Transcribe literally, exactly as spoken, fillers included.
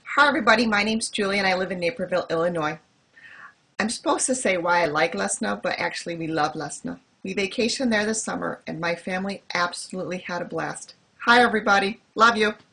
Hi everybody, my name's Julie and I live in Naperville, Illinois. I'm supposed to say why I like Leszno, but actually we love Leszno. We vacationed there this summer and my family absolutely had a blast. Hi everybody, love you.